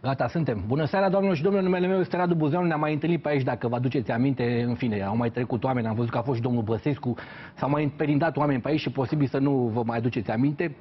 Gata, suntem. Bună seara, doamnelor și domnilor, numele meu este Radu Buzeanu, ne-am mai întâlnit pe aici, dacă vă aduceți aminte, în fine, au mai trecut oameni, am văzut că a fost și domnul Băsescu, s-au mai perindat oameni pe aici și posibil să nu vă mai aduceți aminte.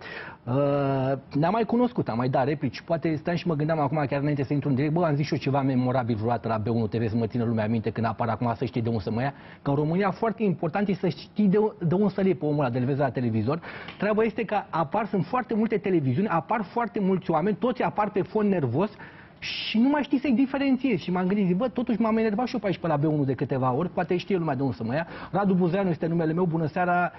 Ne-am mai cunoscut, am mai dat replici, poate stai și mă gândeam acum, chiar înainte să intru în direct, am zis și eu ceva memorabil vreodată la B1 TV, să mă țină lumea aminte când apar acum, să știi de unde să mă ia, că în România foarte important e să știi de unde să-l iei pe omul ăla, de-l vezi la televizor. Treaba este că sunt foarte multe televiziuni, apar foarte mulți oameni, toți apar pe fond nervos, și nu mai știi să-i diferențiezi. Și m-am gândit, zic, bă, totuși m-am enervat și eu pe aici pe la B1 de câteva ori, poate știe lumea de unde să mă ia. Radu Buzeanu este numele meu, bună seara.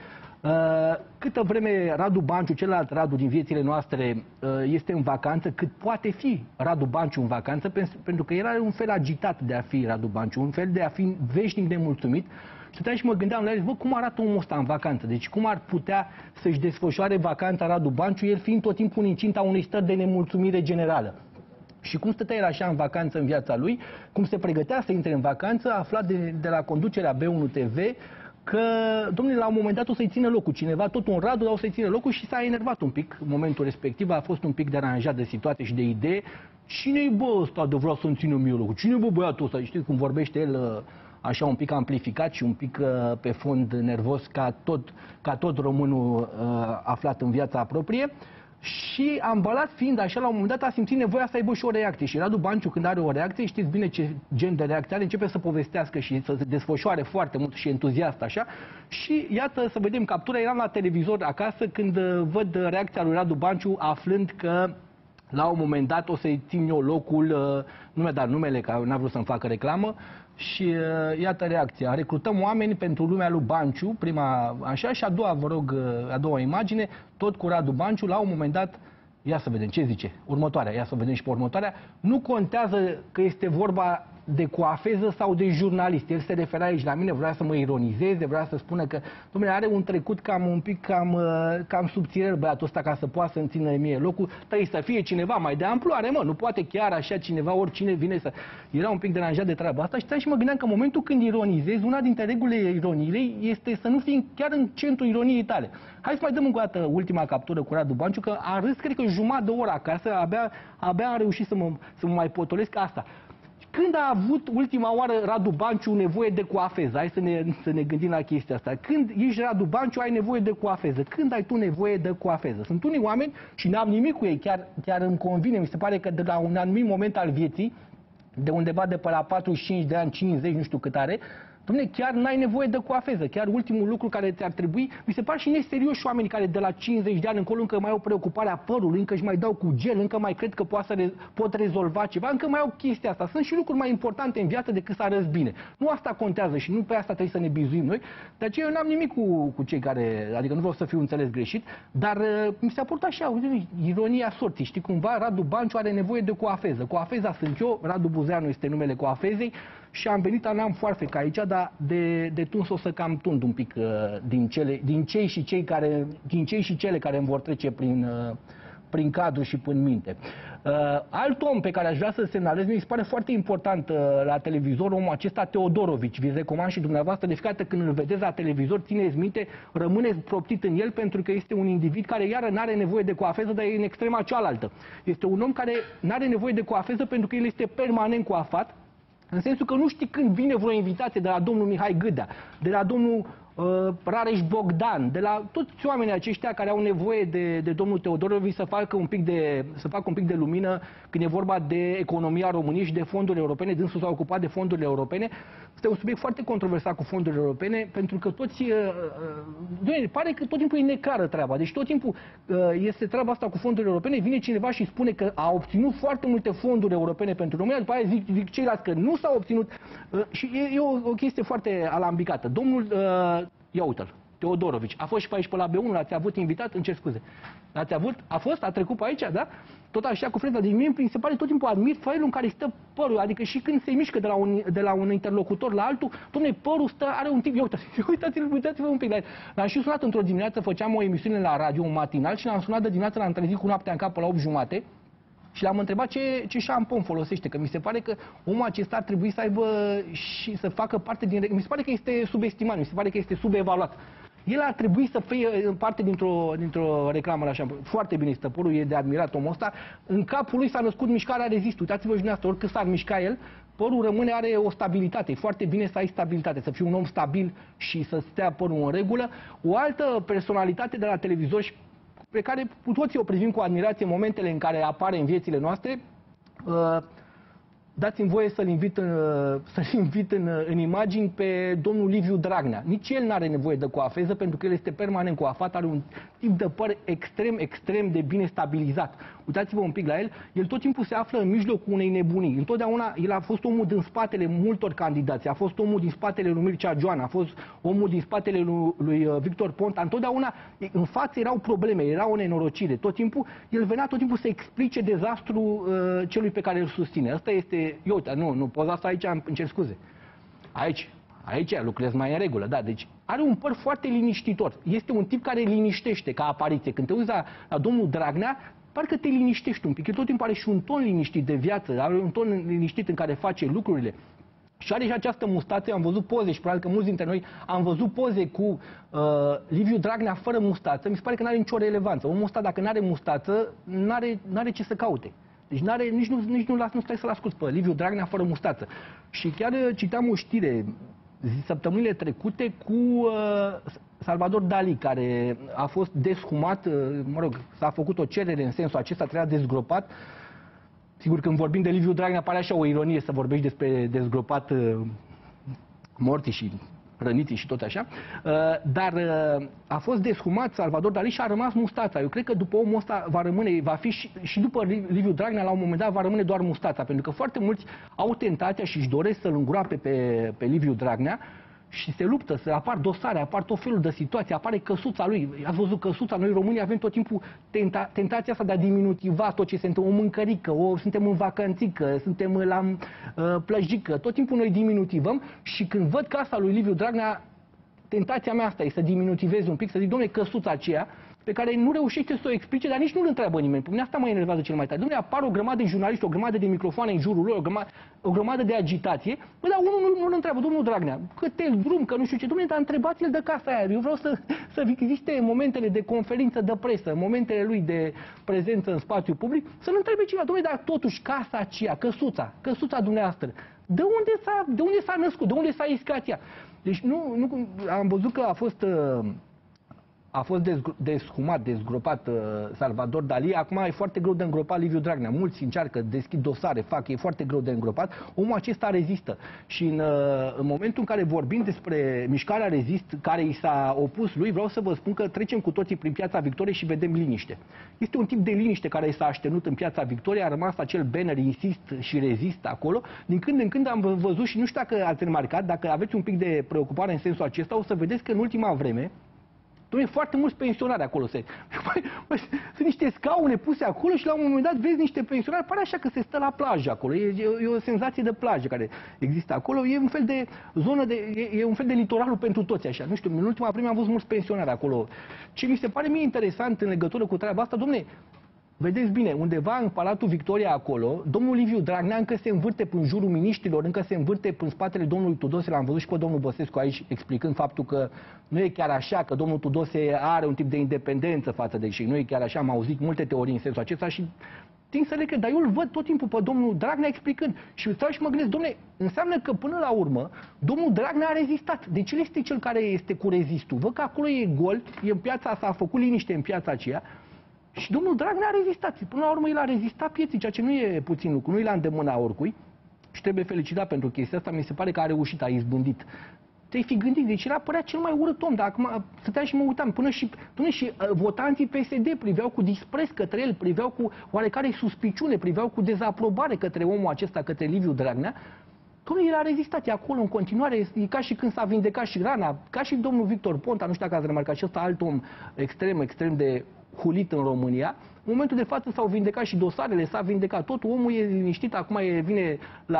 Câtă vreme Radu Banciu, celălalt Radu din viețile noastre, este în vacanță, cât poate fi Radu Banciu în vacanță, pentru că era un fel agitat de a fi Radu Banciu, un fel de a fi veșnic nemulțumit. Și stăteam și mă gândeam la el, bă, cum arată omul ăsta în vacanță? Deci cum ar putea să-și desfășoare vacanța Radu Banciu, el fiind tot timpul în incinta unei stări de nemulțumire generală? Și cum stătea el așa în vacanță în viața lui, cum se pregătea să intre în vacanță, a aflat de la conducerea B1 TV că, domnule, la un moment dat o să-i țină locul cineva, tot un Radu, dar o să-i țină locul și s-a enervat un pic în momentul respectiv, a fost un pic deranjat de situație și de idee. Cine-i bă ăsta de vreau să-mi țină mie locul? Cine-i bă băiatul ăsta? Știi cum vorbește el așa un pic amplificat și un pic pe fond nervos ca tot românul aflat în viața proprie. Și ambalat fiind așa, la un moment dat a simțit nevoia să aibă și o reacție. Și Radu Banciu, când are o reacție, știți bine ce gen de reacție are, începe să povestească și să se desfășoare foarte mult și entuziast așa. Și iată, să vedem captura, eram la televizor acasă când văd reacția lui Radu Banciu, aflând că la un moment dat o să-i țin eu locul, nu mi-a dat numele, că n-a vrut să-mi facă reclamă. Și iată reacția. Recrutăm oameni pentru lumea lui Banciu, prima așa, și a doua, vă rog, a doua imagine, tot cu Radu Banciu, la un moment dat, ia să vedem ce zice, următoarea, ia să vedem și pe următoarea, nu contează că este vorba de coafeză sau de jurnalist. El se referea aici la mine, vrea să mă ironizeze, vrea să spună că, dom'le, are un trecut cam subțirel băiatul ăsta ca să poată să-mi țină mie locul. Trebuie să fie cineva mai de amploare, mă, nu poate chiar așa cineva, oricine vine să... Era un pic deranjat de treaba asta și mă gândeam că în momentul când ironizezi, una dintre regulile ironiei este să nu fii chiar în centrul ironiei tale. Hai să mai dăm încă o dată ultima captură cu Radu Banciu, că a râs, cred că jumătate de oră acasă, abia am reușit să mă mai potolesc asta. Când a avut ultima oară Radu Banciu nevoie de coafeză? Hai să ne gândim la chestia asta. Când ești Radu Banciu, ai nevoie de coafeză. Când ai tu nevoie de coafeză? Sunt unii oameni și n-am nimic cu ei, chiar îmi convine. Mi se pare că de la un anumit moment al vieții, de undeva de pe la 45 de ani, 50, nu știu cât are, dom'le, chiar n-ai nevoie de coafeză. Chiar ultimul lucru care ți-ar trebui, mi se pare și neserioși oamenii care de la 50 de ani încolo încă mai au preocuparea părului, încă își mai dau cu gel, încă mai cred că pot rezolva ceva, încă mai au chestia asta. Sunt și lucruri mai importante în viață decât să arăți bine. Nu asta contează și nu pe asta trebuie să ne bizuim noi. De aceea eu n-am nimic cu cei care, adică nu vreau să fiu înțeles greșit, dar mi s-a părut așa, uite, ironia sorții. Știi, cumva Radu Banciu are nevoie de coafeză. Coafeza sunt eu, Radu Buzeanu este numele coafezei. Și am venit, n-am foarfecă aici, dar de tuns o să cam tund un pic din cei și cele care îmi vor trece prin cadru și prin minte. Alt om pe care aș vrea să-l semnalez, mi se pare foarte important la televizor, omul acesta Teodorovici. Vi-l recomand și dumneavoastră, de fiecare dată când îl vedeți la televizor, țineți minte, rămâneți proptit în el, pentru că este un individ care iară n-are nevoie de coafeză, dar e în extrema cealaltă. Este un om care n-are nevoie de coafeză pentru că el este permanent coafat, în sensul că nu știi când vine vreo invitație de la domnul Mihai Gâdea, de la domnul Rareș Bogdan, de la toți oamenii aceștia care au nevoie de domnul Teodorovici să facă un pic de lumină când e vorba de economia României și de fondurile europene. Dânsul s-a ocupat de fondurile europene. Este un subiect foarte controversat cu fondurile europene, pentru că pare că tot timpul e neclară treaba. Deci tot timpul este treaba asta cu fondurile europene, vine cineva și spune că a obținut foarte multe fonduri europene pentru România, după aia zic ceilalți că nu s-au obținut. Și e o chestie foarte alambicată. Domnul ia uite-l, Teodorovici. A fost și pe aici pe la B1, l-ați avut invitat? Îmi cer scuze. L-ați avut? A trecut pe aici, da? Tot așa cu freza. Deci mie mi se pare tot timpul admir felul în care stă părul. Adică și când se mișcă de la un interlocutor la altul, dom'le, părul are un tip. Uitați-vă un pic. L-am și sunat într-o dimineață, făceam o emisiune la radio, un matinal, și l-am sunat de dimineață, l-am trezit cu noaptea în cap la 8:30. Și l-am întrebat ce șampon folosește, că mi se pare că omul acesta ar trebui să aibă și să facă parte din... Mi se pare că este subestimat, mi se pare că este subevaluat. El ar trebui să fie parte dintr-o reclamă la șampanie. Foarte bine, stăpânul, e de admirat omul ăsta. În capul lui s-a născut mișcarea Rezist. Uitați-vă și dumneavoastră, oricât s-ar mișca el, părul rămâne, are o stabilitate. E foarte bine să ai stabilitate, să fii un om stabil și să stea părul în regulă. O altă personalitate de la televizor și pe care cu toții o privim cu admirație în momentele în care apare în viețile noastre, dați-mi voie să-l invit în imagini pe domnul Liviu Dragnea. Nici el nu are nevoie de coafeză, pentru că el este permanent coafat, are un tip de păr extrem de bine stabilizat. Uitați-vă un pic la el, el tot timpul se află în mijlocul unei nebunii. Întotdeauna el a fost omul din spatele multor candidați, a fost omul din spatele lui Mircea Joan, a fost omul din spatele lui Victor Ponta. Întotdeauna în față erau probleme, era o nenorocire. Tot timpul, el venea tot timpul să explice dezastrul celui pe care îl susține. Asta este, eu uite, nu poza asta aici, îmi cer scuze. Aici lucrez mai în regulă, da, deci are un păr foarte liniștitor. Este un tip care liniștește ca apariție. Când te uiți la domnul Dragnea, parcă te liniștești un pic. El tot timpul are și un ton liniștit de viață, are un ton liniștit în care face lucrurile. Și are și această mustață, am văzut poze și probabil că mulți dintre noi am văzut poze cu Liviu Dragnea fără mustață. Mi se pare că nu are nicio relevanță. Omul ăsta, dacă nu are mustață, n-are ce să caute. Deci nici nu stai să-l asculți pe Liviu Dragnea fără mustață. Și chiar citeam o știre săptămânile trecute cu Salvador Dali, care a fost deshumat, s-a făcut o cerere în sensul acesta, trebuia dezgropat. Sigur, când vorbim de Liviu Dragnea, pare așa o ironie să vorbești despre dezgropat morții și răniții și tot așa, dar a fost deshumat Salvador Dali și a rămas mustața. Eu cred că după omul ăsta va fi și după Liviu Dragnea, la un moment dat va rămâne doar mustața, pentru că foarte mulți au tentația și își doresc să-l îngroape pe Liviu Dragnea și se luptă, să apar dosare, apar tot felul de situații, apare căsuța lui. Ați văzut căsuța, noi românii avem tot timpul tentația asta de a diminutiva tot ce se întâmplă, o mâncărică, suntem în vacanțică, suntem la plăjică, tot timpul noi diminutivăm și când văd casa lui Liviu Dragnea, tentația mea asta e să diminutivez un pic, să zic, dom'le, căsuța aceea, pe care nu reușește să o explice, dar nici nu-l întreabă nimeni. Pe mine asta mă enervează cel mai tare. Dom'le, apar o grămadă de jurnaliști, o grămadă de microfoane în jurul lor, o grămadă de agitație. Bă, dar unul nu-l întreabă, domnul Dragnea, câte drum, că nu știu ce. Dom'le, dar întrebați-l de casa aia. Eu vreau să existe momentele de conferință de presă, momentele lui de prezență în spațiu public, să-l întrebe cineva, dom'le, dar totuși casa aceea, căsuța dumneavoastră, de unde s-a născut, de unde s-a iscat ea? Deci am văzut că a fost deshumat, dezgropat Salvador Dali. Acum e foarte greu de îngropat Liviu Dragnea. Mulți încearcă, deschid dosare, e foarte greu de îngropat. Omul acesta rezistă. Și în momentul în care vorbim despre mișcarea Rezist, care i s-a opus lui, vreau să vă spun că trecem cu toții prin Piața Victoriei și vedem liniște. Este un tip de liniște care s-a așternut în Piața Victoriei, a rămas acel banner Insist și Rezist acolo. Din când în când am văzut și nu știu dacă ați remarcat, dacă aveți un pic de preocupare în sensul acesta, o să vedeți că în ultima vreme e foarte mulți pensionari acolo. Sunt niște scaune puse acolo și la un moment dat vezi niște pensionari, pare așa că se stă la plajă acolo. E o senzație de plajă care există acolo. E un fel de zonă, e un fel de litoralul pentru toți așa. Nu știu, în ultima vreme am văzut mulți pensionari acolo. Ce mi se pare mie interesant în legătură cu treaba asta, dom'le, vedeți bine, undeva în Palatul Victoria acolo, domnul Liviu Dragnea încă se învârte în jurul miniștrilor, încă se învârte în spatele domnului Tudose. L-am văzut și pe domnul Băsescu aici explicând faptul că nu e chiar așa, că domnul Tudose are un tip de independență față de ei. Nu e chiar așa, am auzit multe teorii în sensul acesta și tind să le cred, dar eu îl văd tot timpul pe domnul Dragnea explicând. Și stau și mă gândesc, dom'le, înseamnă că până la urmă domnul Dragnea a rezistat. Deci el este cel care este cu rezistul. Văd că acolo e gol, e în piața, s-a făcut liniște în piața aceea. Și domnul Dragnea a rezistat. Până la urmă el a rezistat pieții, ceea ce nu e puțin lucru, nu e la îndemâna oricui. Și trebuie felicitat pentru chestia asta, mi se pare că a reușit, a izbândit. Te-ai fi gândit, deci el părea cel mai urât om, dar acum stăteam și mă uitam, până și votanții PSD priveau cu dispreț către el, priveau cu oarecare suspiciune, priveau cu dezaprobare către omul acesta, către Liviu Dragnea. Dom'le, el a rezistat, e acolo în continuare, e ca și când s-a vindecat și rana, ca și domnul Victor Ponta, nu știu dacă ați remarcat, și ăsta alt om extrem de hulit în România. În momentul de față s-au vindecat și dosarele, s-a vindecat totul, omul e liniștit, acum vine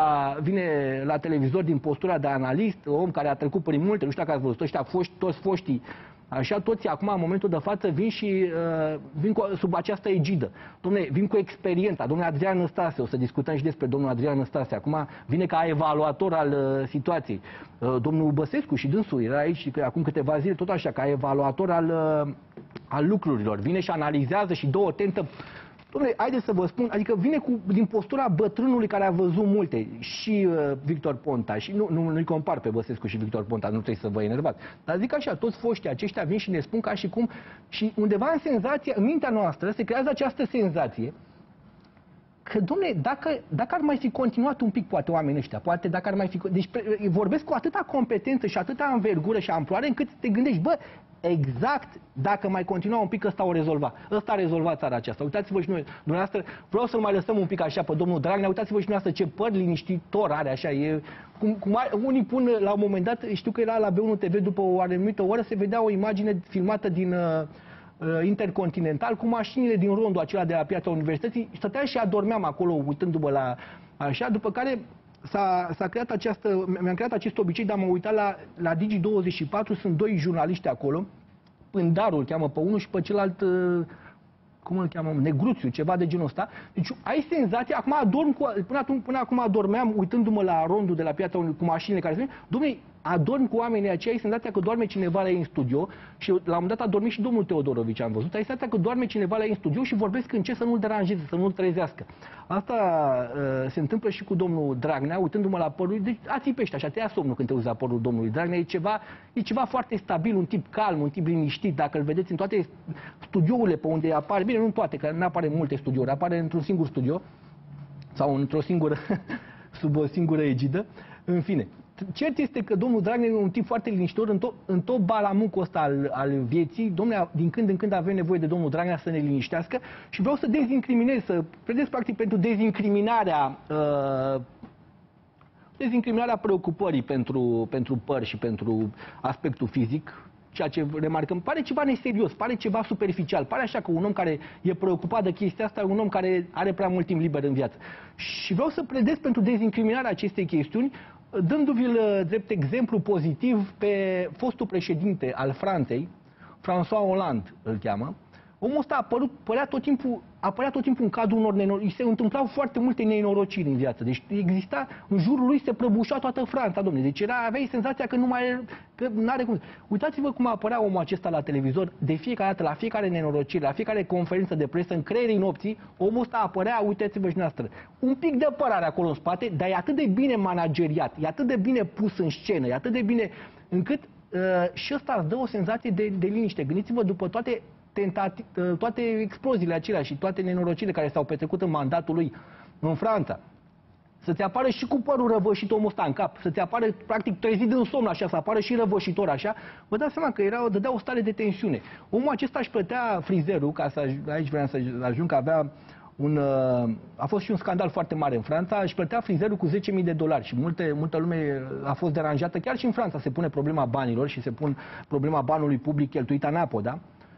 la televizor din postura de analist, om care a trecut prin multe, nu știu dacă ați văzut, ăștia toți foștii Așa, toți acum, în momentul de față, vin și vin sub această egidă. Dom'le, vin cu experiența. Domnul Adrian Năstase, o să discutăm și despre domnul Adrian Năstase. Acum vine ca evaluator al situației. Domnul Băsescu și dânsul era aici acum câteva zile, tot așa, ca evaluator al lucrurilor. Vine și analizează și două tentă. Dom'le, haideți să vă spun, adică vine din postura bătrânului care a văzut multe, și Victor Ponta, și nu-i compar pe Băsescu și Victor Ponta, nu trebuie să vă enervați, dar zic așa, toți foștii aceștia vin și ne spun ca și cum, și undeva în senzație, în mintea noastră, se creează această senzație că, dom'le, dacă ar mai fi continuat un pic, poate oamenii ăștia, poate dacă ar mai fi... Deci vorbesc cu atâta competență și atâta învergură și amploare încât te gândești, bă, exact, dacă mai continua un pic, ăsta o rezolva. Ăsta a rezolvat țara aceasta. Uitați-vă și noi, dumneavoastră, vreau să-l mai lăsăm un pic așa pe domnul Dragnea, uitați-vă și dumneavoastră ce păr liniștitor are, așa, e... unii pun, la un moment dat, știu că era la B1 TV, după o anumită oră, se vedea o imagine filmată din... Intercontinental, cu mașinile din rondul acela de la Piața Universității, stăteam și adormeam acolo, uitându-mă la așa, după care s-a creat mi-am creat acest obicei de a mă uita la Digi24, sunt doi jurnaliști acolo, Pândaru îl cheamă pe unul și pe celălalt, cum îl cheamă, Negruțiu, ceva de genul ăsta. Deci ai senzația, acum adorm până acum adormeam uitându-mă la rondul de la Piața cu mașinile care se vin, dom'le, adorm cu oamenii aceia, ai senzația că doarme cineva la ei în studio și la un moment dat a dormit și domnul Teodorovici, am văzut, ai senzația că doarme cineva la ei în studio și vorbesc încet să nu-l deranjeze, să nu-l trezească. Asta se întâmplă și cu domnul Dragnea, uitându-mă la părul, deci ațipește așa, te ia somnul când te uiți la părul domnului Dragnea, e ceva foarte stabil, un tip calm, un tip liniștit, dacă îl vedeți în toate studiourile pe unde apare, bine, nu în toate, că nu apare în multe studiouri, apare într-un singur studio sau într-o singură, sub o singură egidă, în fine. Cert este că domnul Dragnea e un tip foarte liniștitor în tot balamucul ăsta al vieții. Domnule, din când în când avem nevoie de domnul Dragnea să ne liniștească și vreau să dezincriminez, să vedeți practic pentru dezincriminarea preocupării pentru păr și pentru aspectul fizic. Ceea ce remarcăm, pare ceva neserios, pare ceva superficial, pare așa că un om care e preocupat de chestia asta e un om care are prea mult timp liber în viață. Și vreau să pledez pentru dezincriminarea acestei chestiuni, dându-vi-l drept exemplu pozitiv pe fostul președinte al Franței, François Hollande îl cheamă. Omul ăsta apărea tot timpul în cadrul unor nenorociri. Se întâmplau foarte multe nenorociri în viață. Deci exista, în jurul lui se prăbușea toată Franța, domnule. Deci aveai senzația că nu are cum. Uitați-vă cum apărea omul acesta la televizor, de fiecare dată, la fiecare nenorocire, la fiecare conferință de presă, în creierii nopții, omul ăsta apărea, uitați-vă și noastră. Un pic de păr are acolo în spate, dar e atât de bine manageriat, e atât de bine pus în scenă, e atât de bine încât și ăsta îți dă o senzație de liniște. Gândiți-vă după toate exploziile acelea și toate nenorocirile care s-au petrecut în mandatul lui în Franța. Să-ți apară și cu părul răvășit omul ăsta în cap, să-ți apară practic trezit din somn așa, să apară și răvășitor așa, vă dați seama că dădea o stare de tensiune. Omul acesta își plătea frizerul, aici vreau să ajung, că avea a fost și un scandal foarte mare în Franța, își plătea frizerul cu $10.000 și multă lume a fost deranjată, chiar și în Franța se pune problema banilor și se pune problema banului public cheltuit anapoda.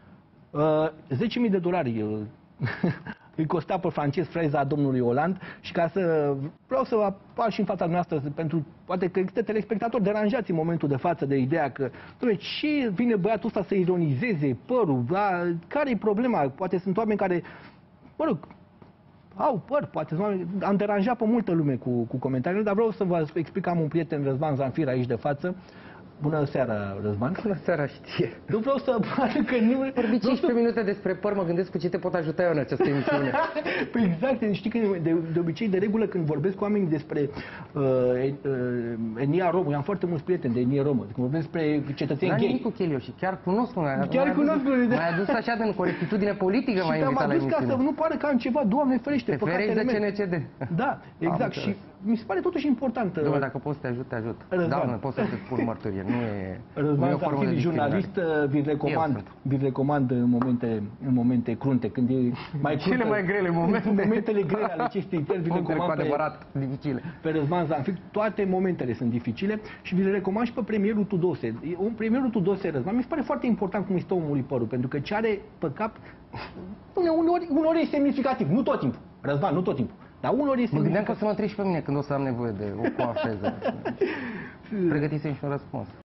$10.000 îi costea pe francez freza domnului Hollande și ca să vreau să apar și în fața noastră pentru poate că există telespectatori deranjați în momentul de față de ideea că ce vine băiatul ăsta să ironizeze părul, care e problema? Poate sunt oameni care, mă rog, au păr, poate am deranjat pe multă lume cu comentariile, dar vreau să vă explic, am un prieten, Răzvan Zanfir, aici de față. Bună seara, Răzvan. Bună seara, știe. Nu vreau să pară că nimeni... Vorbi 15 minute despre păr, mă gândesc cu ce te pot ajuta eu în această emisiune. Păi exact, știi că de obicei, de regulă, când vorbesc cu oamenii despre etnia romă, eu am foarte mulți prieteni de etnie romă, când vorbesc despre cetățeni gay. Nimic cu Chelio și chiar cunosc unul. M-ai adus așa de corectitudine politică, m-ai invitat la emisiune. Și ca să nu pare că am ceva, Doamne ferește, păcatele mele. Te ferești de CNCD. Da, exact. Și mi se pare totuși important. Doamne, dacă poți să te ajut, te ajut. Da, pot să-ți spun mărturie. Nu e Răzvan Zanfir, jurnalist, vi recomand în momente crunte, când e mai cruntă. Cele mai grele momente. Momentele grele ale acestei țări, vi recomand cu adevărat dificile. Pe Răzvan Zanfir, toate momentele sunt dificile și vi le recomand și pe premierul Tudose. Premierul Tudose, Răzvan, mi se pare foarte important cum este omului părul, pentru că ce are pe cap, uneori e semnificativ, nu tot timpul. Răzvan, nu tot timpul. Dar unor este... Mă gândeam că o să mă întrebi și pe mine când o să am nevoie de o coafeză. Pregătisem și un răspuns.